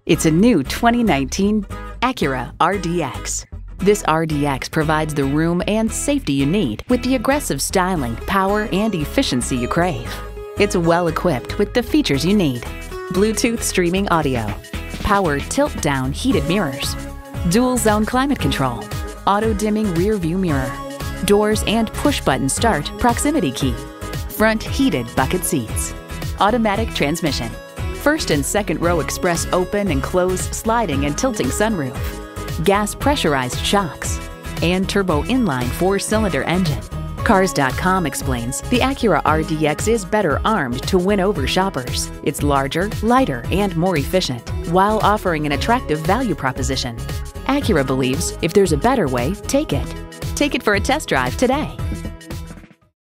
It's a new 2019 Acura RDX. This RDX provides the room and safety you need with the aggressive styling, power, and efficiency you crave. It's well equipped with the features you need: Bluetooth streaming audio, power tilt-down heated mirrors, dual-zone climate control, auto-dimming rear-view mirror, doors and push-button start proximity key, front heated bucket seats, automatic transmission, first and second row express open and close sliding and tilting sunroof, gas pressurized shocks, and turbo inline 4-cylinder engine. Cars.com explains the Acura RDX is better armed to win over shoppers. It's larger, lighter, and more efficient, while offering an attractive value proposition. Acura believes if there's a better way, take it. Take it for a test drive today.